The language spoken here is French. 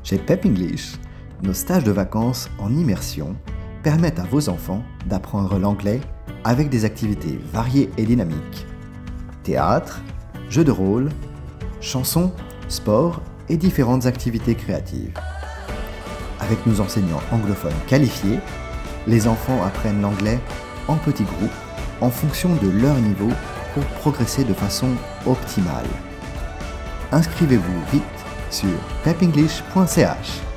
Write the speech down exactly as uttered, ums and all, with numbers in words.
Chez Pep English, nos stages de vacances en immersion permettent à vos enfants d'apprendre l'anglais avec des activités variées et dynamiques. Théâtre, jeux de rôle, chansons, sport et différentes activités créatives. Avec nos enseignants anglophones qualifiés, les enfants apprennent l'anglais en petits groupes en fonction de leur niveau pour progresser de façon optimale. Inscrivez-vous vite sur pep english point c h.